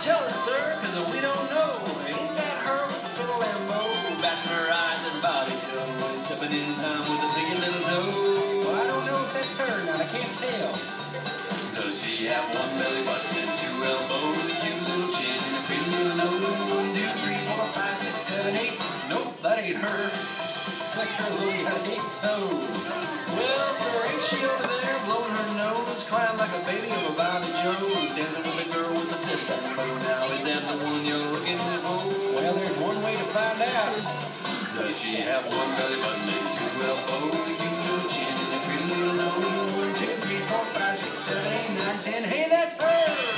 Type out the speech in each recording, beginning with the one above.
tell us, sir, cause we don't know. Ain't that her with the fiddle and bow? Batting her eyes at Bobby Joe, stepping in time with a big little toe. Well, I don't know if that's her, now I can't tell. Does she have one belly button and two elbows, a cute little chin and a pretty little nose? 1, 2, 3, 4, 5, 6, 7, 8. Nope, that ain't her. That girl's only got 8 toes. Well, sir, ain't she over there blowing her nose, crying like a baby over Bobby Joe's, dancing with a girl with a fiddle and bow? Now is that the one you're looking for? Well, there's one way to find out. Does she have one belly button and two elbows, a cute little chin and a pretty little nose? 1, 2, 3, 4, 5, 6, 7, 8, 9, 10. Hey, that's her!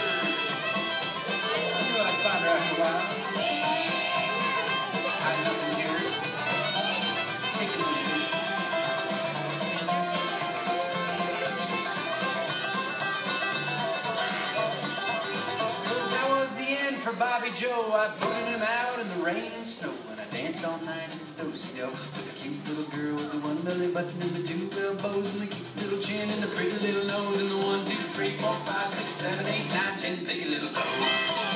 I knew I'd find her after a while. Hiding up in here, taking a minute. So that was the end for Bobby Joe. I put him out in the rain and snow, and I danced all night in do-si-do with a cute little girl with the one belly button and the two elbows and the cute little chin and the pretty little nose and the 1, 2, 3, 4, 5, 6, 7, 8, 9, 10 big little toes.